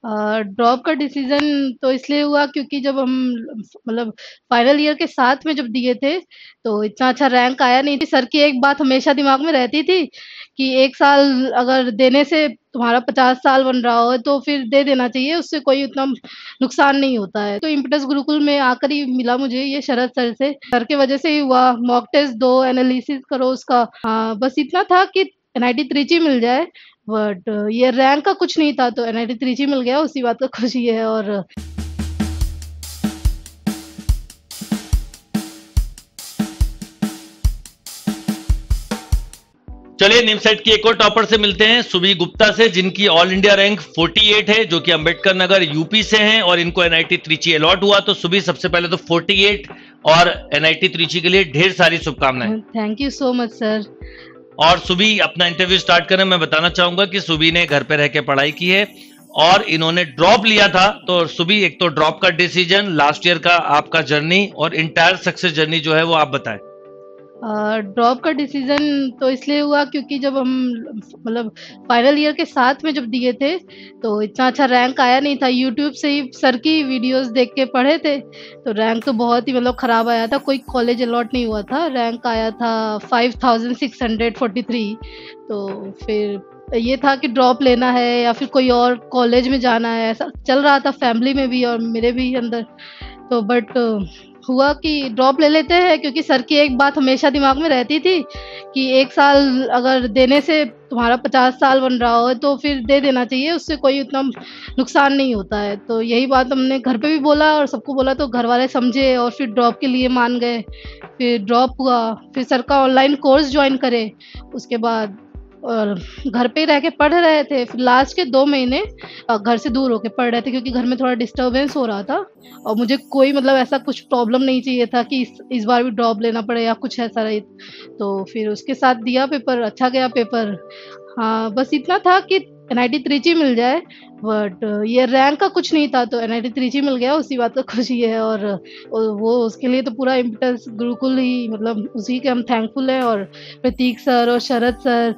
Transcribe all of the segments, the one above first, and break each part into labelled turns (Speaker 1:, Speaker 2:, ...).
Speaker 1: Drop का decision तो इसलिए हुआ क्योंकि जब हम मतलब फाइनल ईयर के साथ में जब दिए थे तो इतना अच्छा रैंक आया नहीं थी। सर की एक बात हमेशा दिमाग में रहती थी कि एक साल अगर देने से तुम्हारा 50 साल बन रहा हो तो फिर दे देना चाहिए, उससे कोई उतना नुकसान नहीं होता है। तो इम्पेटस गुरुकुल में आकर ही मिला मुझे ये शरद सर से, सर की वजह से ही हुआ। मॉक टेस्ट दो, एनालिसिस करो उसका। बस इतना था कि एनआईटी त्रिची मिल जाए, बट ये रैंक का कुछ नहीं था, तो एनआईटी त्रिची मिल गया, उसी बात का खुशी है। और
Speaker 2: चलिए निमसेट की एक और टॉपर से मिलते हैं, सुबी गुप्ता से, जिनकी ऑल इंडिया रैंक 48 है, जो कि अंबेडकर नगर यूपी से हैं और इनको एनआईटी त्रिची अलॉट हुआ। तो सुबी, सबसे पहले तो 48 और एनआईटी त्रिची के लिए ढेर सारी शुभकामनाएं।
Speaker 1: Thank you so much sir.
Speaker 2: और सुबी, अपना इंटरव्यू स्टार्ट करें, मैं बताना चाहूंगा कि सुबी ने घर पे रह के पढ़ाई की है और इन्होंने ड्रॉप लिया था। तो सुबी, एक तो ड्रॉप का डिसीजन, लास्ट ईयर का आपका जर्नी और इंटायर सक्सेस जर्नी जो है वो आप बताएं।
Speaker 1: ड्रॉप का डिसीजन तो इसलिए हुआ क्योंकि जब हम मतलब फाइनल ईयर के साथ में जब दिए थे तो इतना अच्छा रैंक आया नहीं था। यूट्यूब से ही सर की वीडियोस देख के पढ़े थे, तो रैंक तो बहुत ही मतलब खराब आया था, कोई कॉलेज अलॉट नहीं हुआ था। रैंक आया था 5643। तो फिर ये था कि ड्रॉप लेना है या फिर कोई और कॉलेज में जाना है, ऐसा चल रहा था फैमिली में भी और मेरे भी अंदर। तो बट हुआ कि ड्रॉप ले लेते हैं, क्योंकि सर की एक बात हमेशा दिमाग में रहती थी कि एक साल अगर देने से तुम्हारा 50 साल बन रहा हो तो फिर दे देना चाहिए, उससे कोई उतना नुकसान नहीं होता है। तो यही बात हमने घर पे भी बोला और सबको बोला, तो घर वाले समझे और फिर ड्रॉप के लिए मान गए। फिर ड्रॉप हुआ, फिर सर का ऑनलाइन कोर्स ज्वाइन करे, उसके बाद और घर पे ही रह के पढ़ रहे थे। फिर लास्ट के 2 महीने घर से दूर होके पढ़ रहे थे, क्योंकि घर में थोड़ा डिस्टर्बेंस हो रहा था और मुझे कोई मतलब ऐसा कुछ प्रॉब्लम नहीं चाहिए था कि इस बार भी ड्रॉप लेना पड़े या कुछ ऐसा रहे। तो फिर उसके साथ दिया पेपर, अच्छा गया पेपर। हाँ, बस इतना था कि एनआईटी त्रिची मिल जाए, बट ये रैंक का कुछ नहीं था, तो एनआईटी त्रिची मिल गया, उसी बात का खुशी है। और वो उसके लिए तो पूरा इम्पेटस गुरुकुल ही, मतलब उसी के हम थैंकफुल हैं। और प्रतीक सर और शरद सर,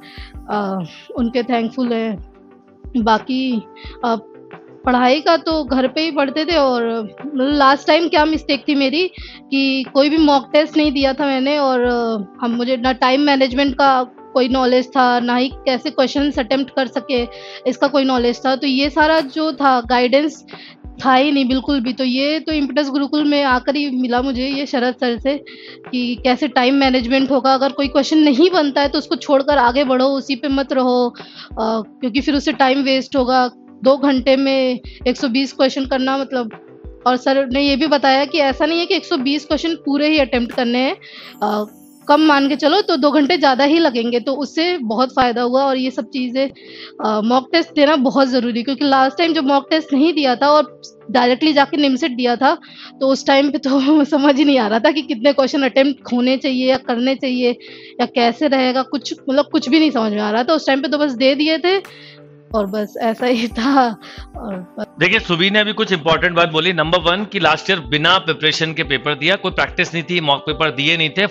Speaker 1: उनके थैंकफुल हैं। बाकी अ, पढ़ाई का तो घर पे ही पढ़ते थे। और लास्ट टाइम क्या मिस्टेक थी मेरी कि कोई भी मॉक टेस्ट नहीं दिया था मैंने, और हम मुझे ना टाइम मैनेजमेंट का कोई नॉलेज था, ना ही कैसे क्वेश्चंस अटेम्प्ट कर सके इसका कोई नॉलेज था। तो ये सारा जो था गाइडेंस था ही नहीं बिल्कुल भी। तो ये तो इम्पेटस गुरुकुल में आकर ही मिला मुझे ये शरद सर से कि कैसे टाइम मैनेजमेंट होगा, अगर कोई क्वेश्चन नहीं बनता है तो उसको छोड़कर आगे बढ़ो, उसी पे मत रहो, क्योंकि फिर उससे टाइम वेस्ट होगा। 2 घंटे में 120 क्वेश्चन करना मतलब। और सर ने ये भी बताया कि ऐसा नहीं है कि 120 क्वेश्चन पूरे ही अटेम्प्ट करने हैं, कम मान के चलो तो 2 घंटे ज़्यादा ही लगेंगे। तो उससे बहुत फ़ायदा हुआ। और ये सब चीज़ें मॉक टेस्ट देना बहुत ज़रूरी, क्योंकि लास्ट टाइम जब मॉक टेस्ट नहीं दिया था और डायरेक्टली जाके निमसेट दिया था, तो उस टाइम पे तो समझ ही नहीं आ रहा था कि कितने क्वेश्चन अटेम्प्ट होने चाहिए या करने चाहिए या कैसे रहेगा, कुछ मतलब कुछ भी नहीं समझ में आ रहा था उस टाइम पे। तो बस दे दिए थे और बस ऐसा ही था। और
Speaker 2: देखिए, सुबी ने अभी कुछ इंपॉर्टेंट बात बोली। नंबर 1 कि लास्ट ईयर बिना प्रिपरेशन के पेपर दिया, कोई प्रैक्टिस नहीं थी, मॉक पेपर दिए नहीं थे।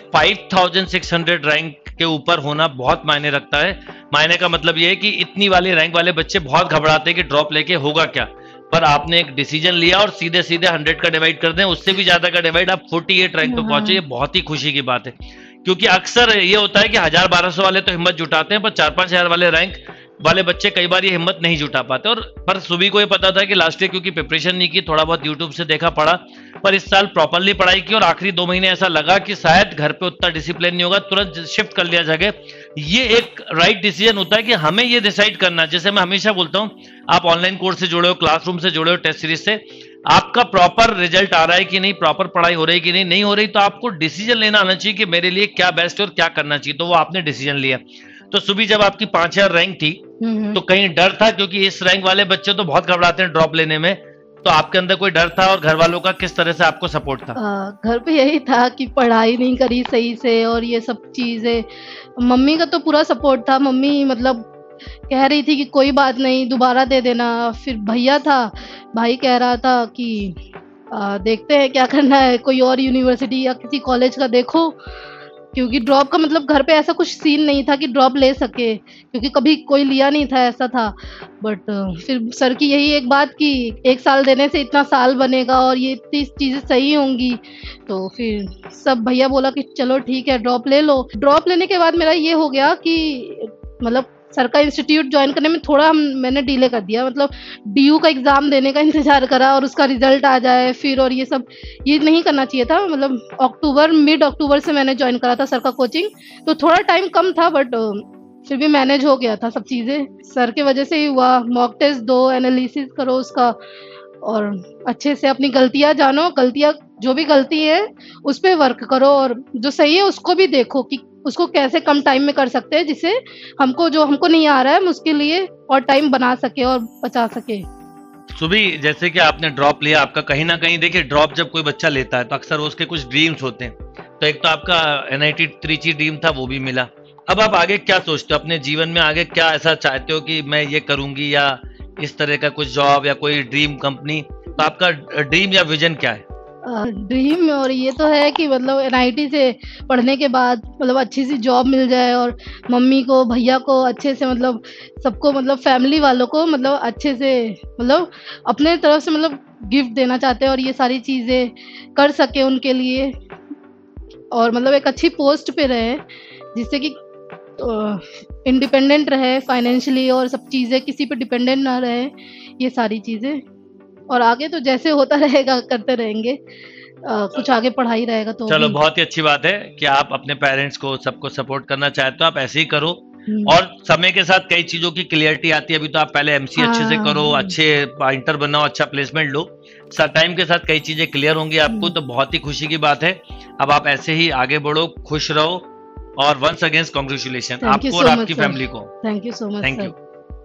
Speaker 2: 5600 रैंक के ऊपर होना बहुत मायने रखता है। मायने का मतलब ये है कि इतनी वाली रैंक वाले बच्चे बहुत घबराते हैं कि ड्रॉप लेके होगा क्या, पर आपने एक डिसीजन लिया और सीधे सीधे 100 का डिवाइड कर दें, उससे भी ज्यादा का डिवाइड, आप 48 रैंक पे पहुंचे। ये बहुत ही खुशी की बात है, क्योंकि अक्सर ये होता है कि 1000-1200 वाले तो हिम्मत जुटाते हैं, पर 4-5 हजार वाले रैंक वाले बच्चे कई बार ये हिम्मत नहीं जुटा पाते। और पर सुबी को ये पता था कि लास्ट ईयर क्योंकि प्रिपरेशन नहीं की, थोड़ा बहुत यूट्यूब से देखा पढ़ा, पर इस साल प्रॉपरली पढ़ाई की और आखिरी 2 महीने ऐसा लगा कि शायद घर पे उतना डिसिप्लिन नहीं होगा, तुरंत शिफ्ट कर लिया जगह। ये एक राइट डिसीजन होता है कि हमें ये डिसाइड करना, जैसे मैं हमेशा बोलता हूँ, आप ऑनलाइन कोर्स से जुड़े हो, क्लासरूम से जुड़े हो, टेस्ट सीरीज से, आपका प्रॉपर रिजल्ट आ रहा है कि नहीं, प्रॉपर पढ़ाई हो रही कि नहीं हो रही, तो आपको डिसीजन लेना आना चाहिए कि मेरे लिए क्या बेस्ट है और क्या करना चाहिए। तो वो आपने डिसीजन लिया। तो सुबह जब आपकी 5000 रैंक थी, तो कहीं डर था, क्योंकि इस रैंक वाले बच्चे तो बहुत घबराते हैं ड्रॉप लेने में, तो आपके अंदर कोई डर था और घर वालों का किस तरह से आपको सपोर्ट था?
Speaker 1: घर पे यही था कि पढ़ाई नहीं करी सही से और ये सब चीज़ें। मम्मी का तो पूरा सपोर्ट था। मम्मी मतलब कह रही थी कि कोई बात नहीं, दोबारा दे देना। फिर भैया था, भाई कह रहा था कि देखते हैं क्या करना है, कोई और यूनिवर्सिटी या किसी कॉलेज का देखो। क्योंकि ड्रॉप का मतलब घर पे ऐसा कुछ सीन नहीं था कि ड्रॉप ले सके, क्योंकि कभी कोई लिया नहीं था, ऐसा था। बट फिर सर की यही एक बात कि 1 साल देने से इतना साल बनेगा और ये इतनी चीज़ें सही होंगी, तो फिर सब भैया बोला कि चलो ठीक है ड्रॉप ले लो। ड्रॉप लेने के बाद मेरा ये हो गया कि मतलब सर का इंस्टीट्यूट ज्वाइन करने में थोड़ा मैंने डिले कर दिया, मतलब डीयू का एग्ज़ाम देने का इंतज़ार करा और उसका रिजल्ट आ जाए फिर, और ये सब ये नहीं करना चाहिए था। मतलब अक्टूबर, मिड अक्टूबर से मैंने ज्वाइन करा था सर का कोचिंग, तो थोड़ा टाइम कम था, बट फिर भी मैनेज हो गया था सब चीज़ें। सर की वजह से ही हुआ। मॉक टेस्ट दो, एनालिसिस करो उसका, और अच्छे से अपनी गलतियाँ जानो, गलतियाँ जो भी गलती है उस पे वर्क करो, और जो सही है उसको भी देखो कि उसको कैसे कम टाइम में कर सकते हैं, जिससे हमको जो हमको नहीं आ रहा है हम उसके लिए और टाइम बना सके और बचा सके।
Speaker 2: सुबी, जैसे कि आपने ड्रॉप लिया, आपका कहीं ना कहीं देखिए ड्रॉप जब कोई बच्चा लेता है तो अक्सर उसके कुछ ड्रीम्स होते हैं। तो एक तो आपका NIT त्रिची ड्रीम था, वो भी मिला। अब आप आगे क्या सोचते हो अपने जीवन में, आगे क्या ऐसा चाहते हो कि मैं ये करूंगी, या इस तरह का कुछ जॉब या कोई ड्रीम कंपनी? तो आपका ड्रीम या विजन क्या है?
Speaker 1: ड्रीम और ये तो है कि मतलब NIT से पढ़ने के बाद मतलब अच्छी सी जॉब मिल जाए, और मम्मी को, भैया को अच्छे से, मतलब सबको, मतलब फैमिली वालों को मतलब अच्छे से, मतलब अपने तरफ से मतलब गिफ्ट देना चाहते हैं और ये सारी चीज़ें कर सके उनके लिए, और मतलब एक अच्छी पोस्ट पे रहे जिससे कि इंडिपेंडेंट रहे फाइनेंशियली, और सब चीज़ें किसी पे डिपेंडेंट ना रहे, ये सारी चीज़ें। और आगे तो जैसे होता रहेगा करते रहेंगे, कुछ आगे पढ़ाई रहेगा तो
Speaker 2: चलो,
Speaker 1: भी।
Speaker 2: बहुत ही अच्छी बात है कि आप अपने पेरेंट्स को, सबको सपोर्ट करना चाहते हो, आप ऐसे ही करो।
Speaker 1: हम्म।
Speaker 2: और समय के साथ कई चीजों की क्लियरिटी आती है। अभी तो आप पहले MC अच्छे से करो,
Speaker 1: हाँ।
Speaker 2: अच्छे इंटर बनाओ, अच्छा प्लेसमेंट लो। टाइम के साथ कई चीजें क्लियर होंगी आपको, तो बहुत ही खुशी की बात है। अब आप ऐसे ही आगे बढ़ो, खुश रहो, और once again congratulation
Speaker 1: thank you
Speaker 2: आपको और
Speaker 1: सो मच
Speaker 2: आपकी
Speaker 1: सर।
Speaker 2: फैमिली को।
Speaker 1: Thank you so much
Speaker 2: thank
Speaker 1: sir.
Speaker 2: You.